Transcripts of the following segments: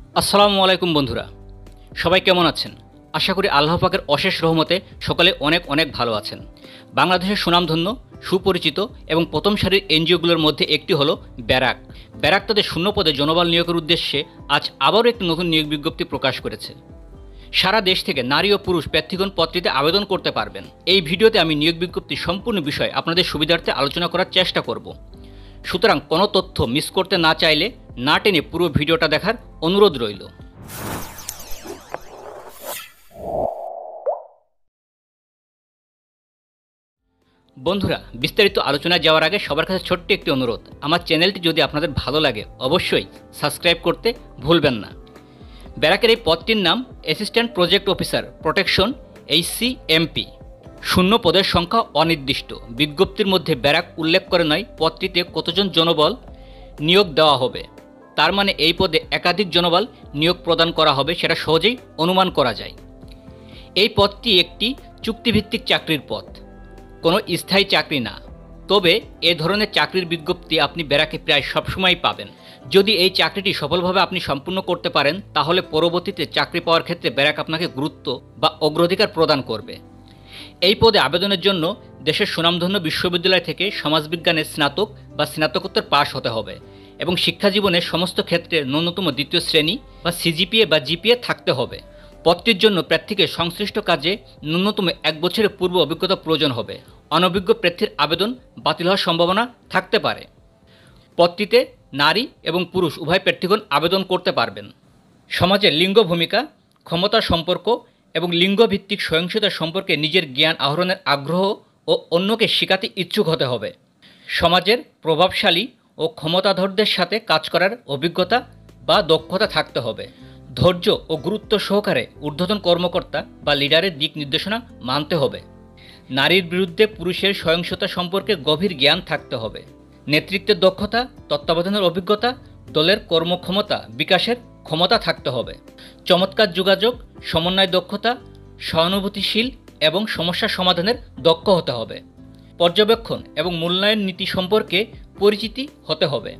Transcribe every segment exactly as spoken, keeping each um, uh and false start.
আসসালামু আলাইকুম বন্ধুরা, সবাই কেমন আছেন? আশা করি আল্লাহ পাকের অশেষ রহমতে সকলে অনেক অনেক ভালো আছেন। বাংলাদেশের সুনামধন্য, সুপরিচিত এবং প্রথম সারির এনজিওগুলোর মধ্যে একটি হলো ব্যারাক। ব্যারাক তাদের শূন্য পদে জনবল নিয়োগের উদ্দেশ্যে আজ আবারও একটি নতুন নিয়োগ বিজ্ঞপ্তি প্রকাশ করেছে। সারা দেশ থেকে নারী ও পুরুষ প্রার্থীগণ পদটিতে আবেদন করতে পারবেন। এই ভিডিওতে আমি নিয়োগ বিজ্ঞপ্তির সম্পূর্ণ বিষয় আপনাদের সুবিধার্থে আলোচনা করার চেষ্টা করব। সুতরাং কোনো তথ্য মিস করতে না চাইলে না টেনে পুরো ভিডিওটা দেখার অনুরোধ রইল। বন্ধুরা, বিস্তারিত আলোচনায় যাওয়ার আগে সবার কাছে ছোট্ট একটি অনুরোধ, আমার চ্যানেলটি যদি আপনাদের ভালো লাগে অবশ্যই সাবস্ক্রাইব করতে ভুলবেন না। ব্যারাকের এই পদটির নাম assistant project officer protection HCMP. শূন্য পদের সংখ্যা অনির্দিষ্ট। বিজ্ঞপ্তির মধ্যে ব্যারাক উল্লেখ করে নয় পদটিতে কতজন জনবল নিয়োগ দেওয়া হবে। তার মানে এই পদে একাধিক জনবল নিয়োগ প্রদান করা হবে, সেটা সহজেই অনুমান করা যায়। এই পদটি একটি চুক্তিভিত্তিক চাকরির পদ, কোনো স্থায়ী চাকরি না। তবে এ ধরনের চাকরির বিজ্ঞপ্তি আপনি ব্যারাকে প্রায় সবসময় পাবেন। যদি এই চাকরিটি সফলভাবে আপনি সম্পূর্ণ করতে পারেন তাহলে পরবর্তীতে চাকরি পাওয়ার ক্ষেত্রে ব্যারাক আপনাকে গুরুত্ব বা অগ্রাধিকার প্রদান করবে। এই পদে আবেদনের জন্য দেশের সুনামধন্য বিশ্ববিদ্যালয় থেকে সমাজবিজ্ঞানের স্নাতক বা স্নাতকোত্তর পাশ হতে হবে এবং শিক্ষা জীবনের সমস্ত ক্ষেত্রে ন্যূনতম দ্বিতীয় শ্রেণী বা সিজিপিএ বা জিপিএ থাকতে হবে। পদটির জন্য প্রার্থীকে সংশ্লিষ্ট কাজে ন্যূনতম এক বছরের পূর্ব অভিজ্ঞতা প্রয়োজন হবে। অনভিজ্ঞ প্রার্থীর আবেদন বাতিল হওয়ার সম্ভাবনা থাকতে পারে। পদটিতে নারী এবং পুরুষ উভয় প্রার্থীগণ আবেদন করতে পারবেন। সমাজের লিঙ্গ ভূমিকা, ক্ষমতা সম্পর্ক এবং লিঙ্গভিত্তিক সহিংসতা সম্পর্কে নিজের জ্ঞান আহরণের আগ্রহ ও অন্যকে শেখাতে ইচ্ছুক হতে হবে। সমাজের প্রভাবশালী ও ক্ষমতাধরদের সাথে কাজ করার অভিজ্ঞতা বা দক্ষতা থাকতে হবে। ধৈর্য ও গুরুত্ব সহকারে ঊর্ধ্বতন কর্মকর্তা বা লিডারের দিক নির্দেশনা মানতে হবে। নারীর বিরুদ্ধে পুরুষের সহিংসতা সম্পর্কে গভীর জ্ঞান থাকতে হবে। নেতৃত্বের দক্ষতা, তত্ত্বাবধানের অভিজ্ঞতা, দলের কর্মক্ষমতা বিকাশের ক্ষমতা থাকতে হবে। চমৎকার যোগাযোগ, সমন্বয় দক্ষতা, সহানুভূতিশীল এবং সমস্যা সমাধানের দক্ষ হতে হবে। পর্যবেক্ষণ এবং মূল্যায়ন নীতি সম্পর্কে পরিচিতি হতে হবে।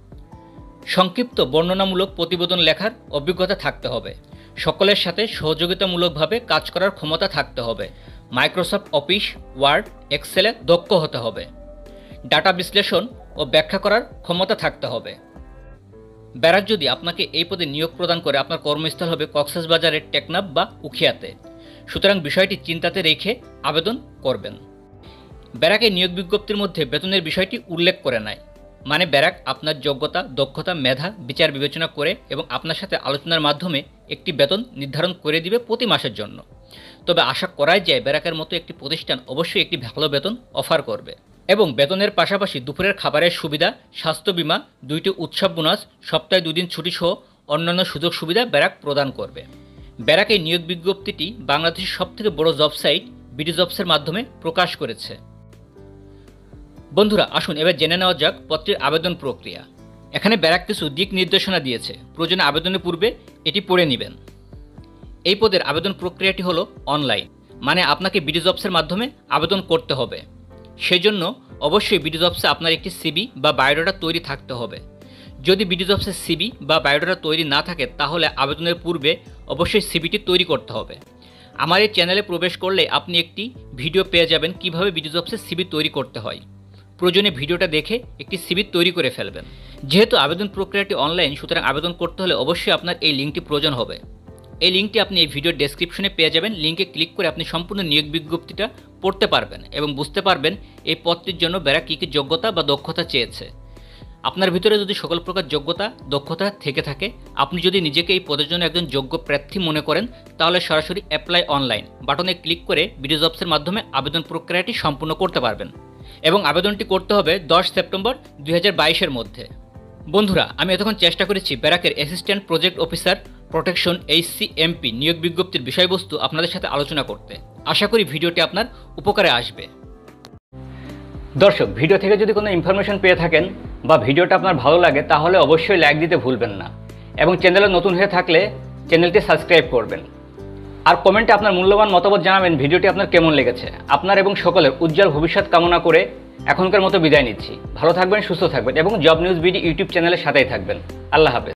সংক্ষিপ্ত বর্ণনামূলক প্রতিবেদন লেখার অভিজ্ঞতা থাকতে হবে। সকলের সাথে সহযোগিতামূলকভাবে কাজ করার ক্ষমতা থাকতে হবে। মাইক্রোসফট অফিস, ওয়ার্ড, এক্সেলে দক্ষ হতে হবে। ডাটা বিশ্লেষণ ও ব্যাখ্যা করার ক্ষমতা থাকতে হবে। ব্যারাক যদি আপনাকে এই পদে নিয়োগ প্রদান করে আপনার কর্মস্থল হবে কক্সবাজারের টেকনাফ বা উখিয়াতে। সুতরাং বিষয়টি চিন্তাতে রেখে আবেদন করবেন। ব্যারাকের নিয়োগ বিজ্ঞপ্তির মধ্যে বেতনের বিষয়টি উল্লেখ করে নাই, মানে ব্যারাক আপনার যোগ্যতা, দক্ষতা, মেধা বিচার বিবেচনা করে এবং আপনার সাথে আলোচনার মাধ্যমে একটি বেতন নির্ধারণ করে দিবে প্রতি মাসের জন্য। তবে আশা করাই যায় ব্যারাকের মতো একটি প্রতিষ্ঠান অবশ্যই একটি ভালো বেতন অফার করবে এবং বেতনের পাশাপাশি দুপুরের খাবারের সুবিধা, স্বাস্থ্য বিমা, দুইটি উৎসব বোনাস, সপ্তাহে দুদিন ছুটি সহ অন্যান্য সুযোগ সুবিধা ব্যারাক প্রদান করবে। ব্যারাক এই নিয়োগ বিজ্ঞপ্তিটি বাংলাদেশের সবথেকে বড় জব সাইট বিডি জবসের মাধ্যমে প্রকাশ করেছে। বন্ধুরা, আসুন এবার জেনে নেওয়া যাক পদটির আবেদন প্রক্রিয়া। এখানে ব্যারাক কিছু দিক নির্দেশনা দিয়েছে, প্রয়োজনে আবেদনের পূর্বে এটি পড়ে নেবেন। এই পদের আবেদন প্রক্রিয়াটি হলো অনলাইন, মানে আপনাকে বিডি জবসের মাধ্যমে আবেদন করতে হবে। সেই জন্য অবশ্যই বিডি জবসে আপনার একটি সিবি বা বায়োডাটা তৈরি থাকতে হবে। যদি বিডি জবসের সিবি বা বায়োডাটা তৈরি না থাকে তাহলে আবেদনের পূর্বে অবশ্যই সিবিটি তৈরি করতে হবে। আমার এই চ্যানেলে প্রবেশ করলে আপনি একটি ভিডিও পেয়ে যাবেন কিভাবে বিডি জবসের সিবি তৈরি করতে হয়। প্রয়োজনে ভিডিওটা দেখে একটি সিবি তৈরি করে ফেলবেন। যেহেতু আবেদন প্রক্রিয়াটি অনলাইন, সুতরাং আবেদন করতে হলে অবশ্যই আপনার এই লিঙ্কটি প্রয়োজন হবে। এই লিঙ্কটি আপনি এই ভিডিওর ডেসক্রিপশনে পেয়ে যাবেন। লিঙ্কে ক্লিক করে আপনি সম্পূর্ণ নিয়োগ বিজ্ঞপ্তিটা পড়তে পারবেন এবং বুঝতে পারবেন এই পদটির জন্য ব্যারাক কী কী যোগ্যতা বা দক্ষতা চেয়েছে। আপনার ভিতরে যদি সকল প্রকার যোগ্যতা, দক্ষতা থেকে থাকে, আপনি যদি নিজেকে এই পদের জন্য একজন যোগ্য প্রার্থী মনে করেন তাহলে সরাসরি অ্যাপ্লাই অনলাইন বাটনে ক্লিক করে বিডি জবসের মাধ্যমে আবেদন প্রক্রিয়াটি সম্পূর্ণ করতে পারবেন এবং আবেদনটি করতে হবে দশ সেপ্টেম্বর দুই হাজার বাইশের মধ্যে। বন্ধুরা, আমি এতক্ষণ চেষ্টা করেছি ব্যারাকের assistant project officer protection HCMP নিয়োগ বিজ্ঞপ্তির বিষয়বস্তু আপনাদের সাথে আলোচনা করতে। আশা করি ভিডিওটি আপনার উপকারে আসবে। দর্শক, ভিডিও থেকে যদি কোনো ইনফরমেশন পেয়ে থাকেন বা ভিডিওটা আপনার ভালো লাগে তাহলে অবশ্যই লাইক দিতে ভুলবেন না এবং চ্যানেলে নতুন হয়ে থাকলে চ্যানেলটি সাবস্ক্রাইব করবেন। আর কমেন্টে আপনার মূল্যবান মতামত জানাবেন ভিডিওটি আপনার কেমন লেগেছে। আপনার এবং সকলের উজ্জ্বল ভবিষ্যৎ কামনা করে এখনকার মতো বিদায় নিচ্ছি। ভালো থাকবেন, সুস্থ থাকবেন এবং জব নিউজ বিডি ইউটিউব চ্যানেলের সাথেই থাকবেন। আল্লাহ হাফেজ।